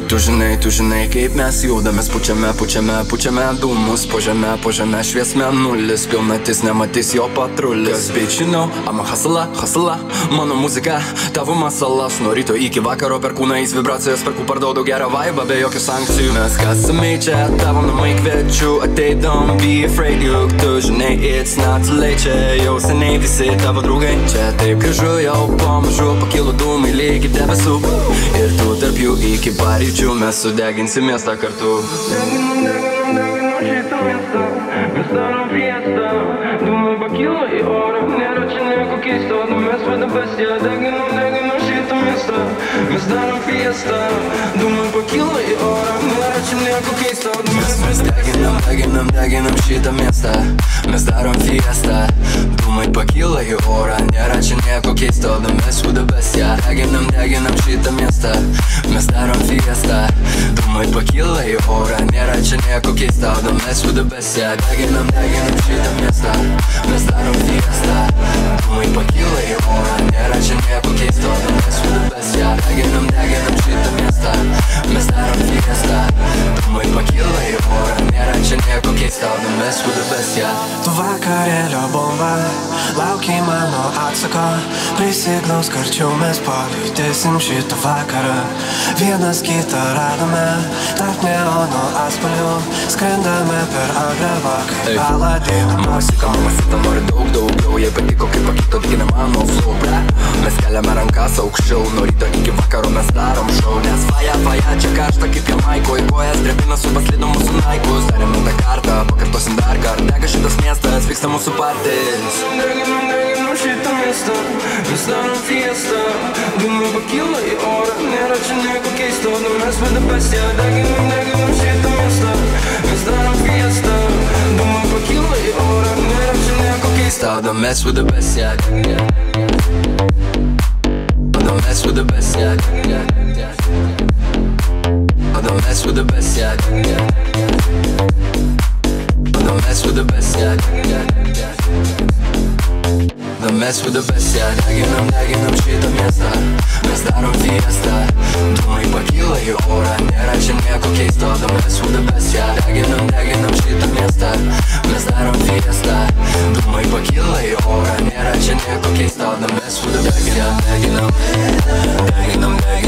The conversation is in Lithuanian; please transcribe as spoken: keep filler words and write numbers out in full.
Tu žinai, tu žinai, kaip mes judame, pučiame, pučiame, pučiame dūmus po žemę, po žemę šviesme nulis, pilnatis nematys jo patrulis. Bitch, you know, I'm a hustler, hustler, mano muzika, tavo masalas. Nuo ryto iki vakaro per kūnais vibracijas, perku parduodu gerą vaibą be jokių sankcijų. Mes kasame čia, tavo namai kviečiu, atei, don't be afraid, juk tu žinai, it's not too late. Čia jau seniai visi tavo draugai, čia taip gražu, jau pamažu pakilo dūmai lygi debesų. Ir tu tarp jų iki paryčių, mes sudeginsim miestą kartu. Deginam, deginam, deginam šitą miestą, mes darom fiestą. Dūmai pakilo į orą, nėra čia nieko keisto, nu mes vada bestija. Deginam, deginam šitą miestą, mes darom fiestą. Dūmai pakilo į orą, nėra čia nieko keisto, nu mes vada bestija. Deginam, deginam, deginam šitą miestą, mes darom fiestą. Dūmai pakilo į orą, nėra čia nieko keisto, nu mes vada bestija. Deginam, deginam šitą miestą, mes darom fiestą. Dūmai pakilo į orą, nėra čia nieko keista, o mes vada bestija. Deginam, deginam šitą miestą, mes darom fiestą. Dūmai pakilo į orą, nėra čia nieko keista, o mes vada bestija. Deginam, deginam šitą miestą, mes darom fiestą. Dūmai pakilo į orą, nėra čia nieko keista, o mes vada bestija. Tu vakarėlio bomba, laukiai mano atsako, prisiglaus karčiau mes palytėsim šitą vakarą. Vienas kitą radome, tarp neono atspalvių, skrendame per agravą kaip Aladino. Masika, masita nori daug daugiau, jai patiko kaip pakito gina mano flow, bre. Mes keliame rankas aukščiau, nuo ryto iki vakaro mes darom show. Nes faja, faja, čia karšta kaip Jamaiko, į kojas drepina su baslido mūsų naikus. Darėme tą kartą, pakartosim dar kartą, dega šitas miestas, vyksta mūsų partys. Deginam, deginam šitą miestą, mes darom fiestą. Dūmai pakilo į orą, nėra čia nieko keisto, nu mes vada bestija. Deginam, deginam šitą miestą, mes darom fiestą. Dūmai pakilo į orą, nėra čia nieko keisto, The mess with the best, yeah. The mess with the best, yeah. The mess with the best, yeah. The mess with the best, yeah. The mess with the best, yeah. Deginam, deginam šitą miestą, mes darom fiestą. Dūmai pakilo į orą, nėra čia nieko keisto. The mess with the best, yeah. Deginam, deginam šitą miestą, mes darom fiestą. Dūmai pakilo į orą, nėra čia nieko keisto. The mess with the best, yeah. Deginam, deginam, deginam